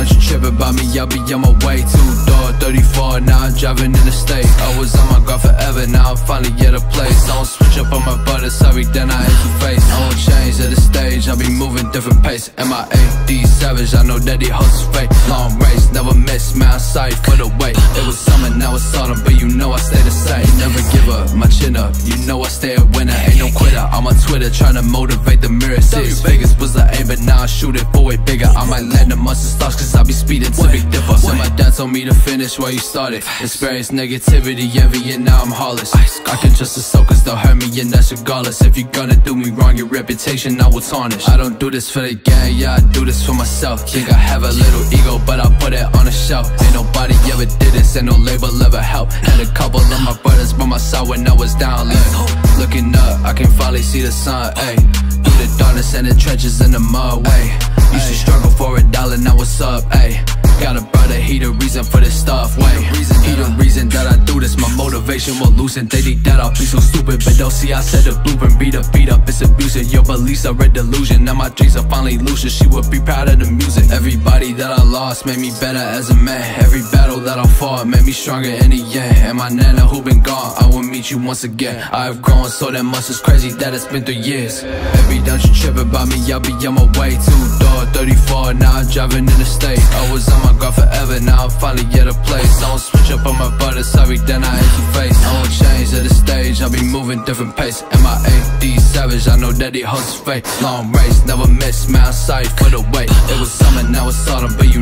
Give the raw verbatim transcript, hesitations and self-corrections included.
don't you trip about me, I'll be on my way. Two-door, thirty-four, now I'm driving in the state. I was on my grind forever, now I'm finally at a place. I don't switch up on my butter, sorry, then I hit your face. I won't change at the stage, I'll be moving different pace. M I A D savage, I know that he hustles fake. Long race, never miss, man, I'm sorry for the wait. It was summer, now it's autumn, but you know I stay the same. Never give up, my chin up, you know I stay a winner. Ain't no quitter, I'm on Twitter trying to motivate the mirror. Six figures was the aim, but now I shoot it for way bigger. I might land amongst the stars, cause I be speeding to Big Dipper. So my dad told me to finish where you started. Experience negativity, envy, and now I'm heartless. I can trust the soul cause they'll hurt me, and that's regardless. If you're gonna do me wrong, your reputation I will tarnish. I don't do this for the gang, yeah, I do this for myself. Think I have a little ego, but I put it on a shelf. Ain't nobody ever did this, and no label ever helped. Had a couple of my brothers by my side when I was down. Like, looking up, I can finally see the sun, ayy. Through the darkness and the trenches in the mud, way. Used to struggle for a dollar, now what's up, ayy. Got a brother, he the reason for this stuff, wait. He the reason that I do this, my motivation will loosen. They think that I'll be so stupid, but don't see I said the blueprint. Beat up, beat up, it's abusing. Your beliefs are a delusion. Now my dreams are finally lucid. She would be proud of the music. Everybody that I lost made me better as a man. Every battle that I fought made me stronger in the end. And my nana who been gone, I will meet you once again. I have grown so that much, it's crazy that it's been three years. Baby, don't you trip about me, I'll be on my way. Two-door, thirty-four, now I'm driving in the state. I was on my grind forever, now I'm finally at a place. I don't switch up on my butter, sorry, then I hit your face. I won't change at the stage, I'll be moving different pace. M I A D savage, I know that he hustles fake. Long race, never miss, man, I'm sorry for the wait. It was summer, now it's autumn, but you